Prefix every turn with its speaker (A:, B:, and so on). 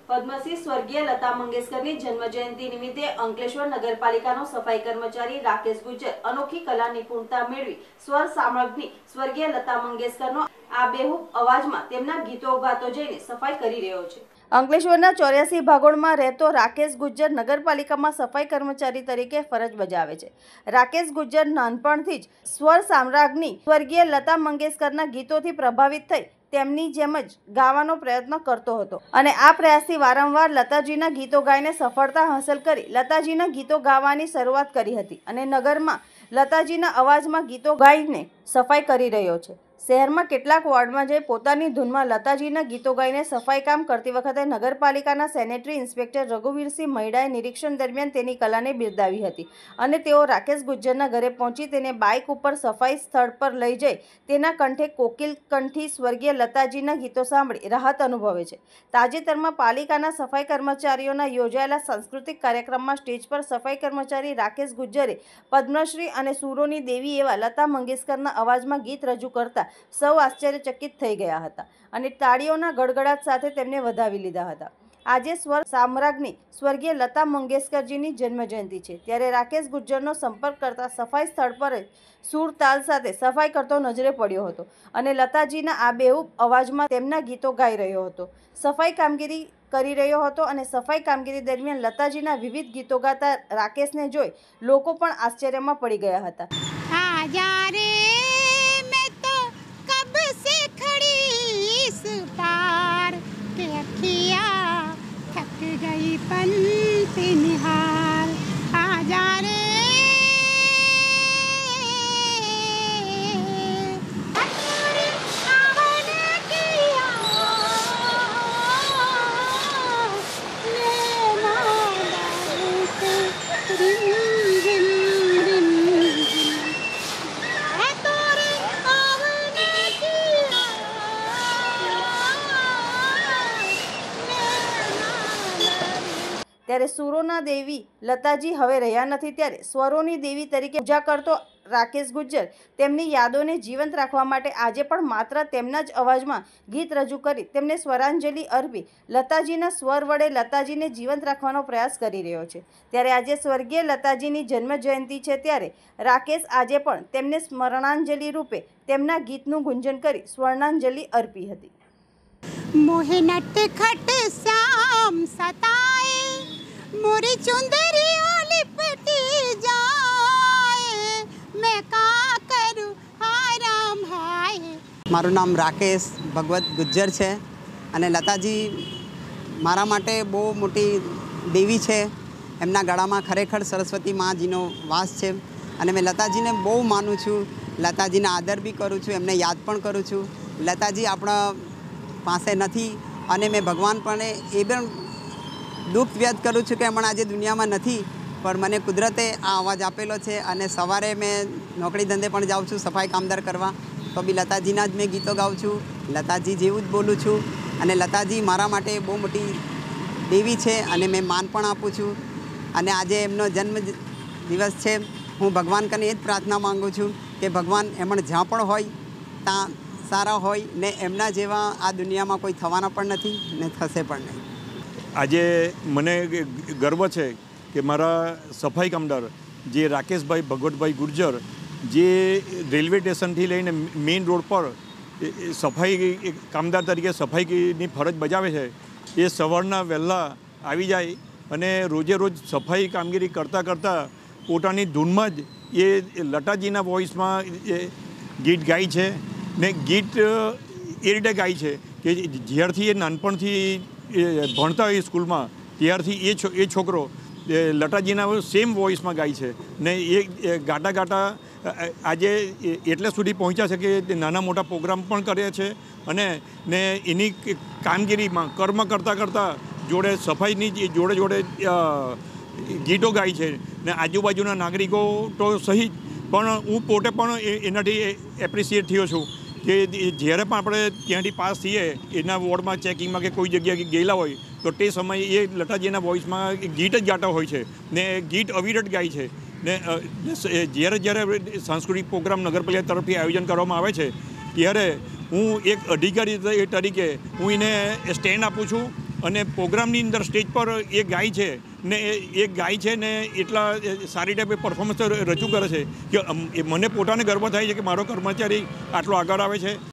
A: પદ્મશ્રી સ્વર્ગીય લતા મંગેશકરની જન્મજયંતિ નિમિત્તે અંકલેશ્વર નગરપાલિકાનો સફાઈ કર્મચારી રાકેશ ગુજ્જર અનોખી કલા નિપુણતા મેળવી સ્વર સામ્રાજ્ઞી સ્વર્ગીય લતા મંગેશકરનો આબેહૂબ અવાજમાં તેમના ગીતો ગાતો જઈને સફાઈ કરી રહ્યો છે। અંકલેશ્વરના 84 ભાગોળમાં રહેતો રાકેશ ગુજ્જર નગરપાલિકામાં સફાઈ કર્મચારી તરીકે ફરજ બજાવે છે। રાકેશ ગુજ્જર નાનપણથી જ સ્વર સામ્રાજ્ઞી સ્વર્ગીય લતા મંગેશકરના ગીતોથી પ્રભાવિત થઈ તેમની જેમ જ ગાવાનો પ્રયત્ન કરતો હતો અને આ પ્રયાસથી વારંવાર લતાજીના ગીતો ગાઈને સફળતા હાંસલ કરી લતાજીના ગીતો ગાવાની શરૂઆત કરી હતી અને નગરમાં લતાજીના અવાજમાં ગીતો ગાઈને સફાઈ કરી રહ્યો છે। શહેરમાં કેટલાક વોર્ડમાં જઈ પોતાની ધૂનમાં લતાજીના ગીતો ગાઈને સફાઈ કામ કરતી વખતે નગરપાલિકાના સેનેટરી ઇન્સ્પેક્ટર રઘુવીરસિંહ મૈડાએ નિરીક્ષણ દરમિયાન તેની કલાને બિરદાવી હતી અને તેઓ રાકેશ ગુજ્જરના ઘરે પહોંચી તેને બાઇક ઉપર સફાઈ સ્થળ પર લઈ જઈ તેના કંઠે કોકિલ કંઠી સ્વર્ગીય લતાજીના ગીતો સાંભળી રાહત અનુભવે છે। તાજેતરમાં પાલિકાના સફાઈ કર્મચારીઓના યોજાયેલા સાંસ્કૃતિક કાર્યક્રમમાં સ્ટેજ પર સફાઈ કર્મચારી રાકેશ ગુજ્જરે પદ્મશ્રી અને સુરોની દેવી એવા લતા મંગેશકરના અવાજમાં ગીત રજૂ કરતા સૌ આશ્ચર્યચકિત થઈ ગયા હતા અને તાળીઓના ગડગડાટ સાથે તેમને વધાવી લીધા હતા। આજે સ્વર સામ્રાજ્ઞી સ્વર્ગીય લતા મંગેશકરજીની જન્મજયંતિ છે ત્યારે રાકેશ ગુજ્જરનો સંપર્ક કરતા સફાઈ સ્થળ પર સૂર તાલ સાથે સફાઈ કરતો નજરે પડ્યો હતો અને લતાજીના આબેહૂબ અવાજમાં તેમના ગીતો ગાઈ રહ્યો હતો, સફાઈ કામગીરી કરી રહ્યો હતો અને સફાઈ કામગીરી દરમિયાન લતાજીના વિવિધ ગીતો ગાતા રાકેશને જોઈ લોકો પણ આશ્ચર્યમાં પડી ગયા હતા।
B: गई पंत निहार आजा रे
A: ત્યારે સુરોના દેવી લતાજી હવે રહ્યા નથી ત્યારે સ્વરોની દેવી તરીકે પૂજા કરતો રાકેશ ગુજ્જર તેમની યાદોને જીવંત રાખવા માટે આજે પણ માત્ર તેમના જ અવાજમાં ગીત રજૂ કરી તેમને સ્વરાંજલિ અર્પી લતાજીના સ્વર વડે લતાજીને જીવંત રાખવાનો પ્રયાસ કરી રહ્યો છે। ત્યારે આજે સ્વર્ગીય લતાજીની જન્મજયંતિ છે ત્યારે રાકેશ આજે પણ તેમને સ્મરણાંજલિ રૂપે તેમના ગીતનું ગુંજન કરી સ્વર્ણાંજલિ અર્પી હતી।
B: મોહે નટખટ શ્યામ સતાએ मोरी चुंदरिया लिपटी जाए मैं का करूं आराम हाय।
C: मारू नाम राकेश भगवत गुज्जर है અને લતાજી મારા માટે બહુ મોટી દેવી છે। એમના ગળામાં ખરેખર સરસ્વતી માજીનો વાસ છે અને મેં લતાજીને બહુ માનું છું, લતાજીને આદર બી કરું છું, એમને યાદ પણ કરું છું। લતાજી આપણા પાસે નથી અને મેં ભગવાન પણ એ પણ દુઃખ વ્યક્ત કરું છું કે હમણાં આજે દુનિયામાં નથી, પણ મને કુદરતે આ અવાજ આપેલો છે અને સવારે મેં નોકરી ધંધે પણ જાઉં છું સફાઈ કામદાર કરવા તો બી લતાજીના જ મેં ગીતો ગાઉં છું, લતાજી જેવું જ બોલું છું અને લતાજી મારા માટે બહુ મોટી દેવી છે અને મેં માન પણ આપું છું। અને આજે એમનો જન્મ દિવસ છે, હું ભગવાન કને એ જ પ્રાર્થના માગું છું કે ભગવાન એમણે જ્યાં પણ હોય ત્યાં સારા હોય ને એમના જેવા આ દુનિયામાં કોઈ થવાના પણ નથી ને થશે પણ નહીં।
D: આજે મને ગર્વ છે કે મારા સફાઈ કામદાર જે રાકેશભાઈ ભગવતભાઈ ગુર્જર જે રેલવે સ્ટેશનથી લઈને મેઇન રોડ પર સફાઈ કામદાર તરીકે સફાઈની ફરજ બજાવે છે, એ સવારના વહેલા આવી જાય અને રોજે રોજ સફાઈ કામગીરી કરતાં કરતાં પોતાની ધૂનમાં જ એ લતાજીના વોઇસમાં ગીત ગાય છે ને ગીત એ રીતે ગાય છે કે જ્યારથી એ નાનપણથી ભણતા હોય સ્કૂલમાં ત્યારથી એ છોકરો લતાજીના સેમ વોઇસમાં ગાય છે ને એ ગાતા ગાતા આજે એટલે સુધી પહોંચ્યા છે કે નાના મોટા પ્રોગ્રામ પણ કરે છે અને ને એની કામગીરીમાં કર્મ કરતાં કરતાં જોડે સફાઈની જોડે જોડે ગીતો ગાય છે ને આજુબાજુના નાગરિકો તો સહિત પણ હું પોતે પણ એનાથી એપ્રિશિએટ થયો છું કે જ્યારે પણ આપણે ત્યાંથી પાસ થઈએ એના વોર્ડમાં ચેકિંગમાં કે કોઈ જગ્યાએ ગયેલા હોય તો તે સમયે એ લતાજીના વોઇસમાં ગીત જ ગાતા હોય છે ને ગીત અવિરત ગાય છે ને જ્યારે જ્યારે સાંસ્કૃતિક પ્રોગ્રામ નગરપાલિકા તરફથી આયોજન કરવામાં આવે છે ત્યારે હું એક અધિકારી તરીકે હું એને સ્ટેન્ડ આપું છું અને પ્રોગ્રામની અંદર સ્ટેજ પર એ ગાય છે ને એ ગાય છે ને એટલા સારી ટાઈપે પરફોર્મન્સ રજૂ કરે છે કે મને પોતાને ગર્વ થાય છે કે મારો કર્મચારી આટલો આગળ આવે છે.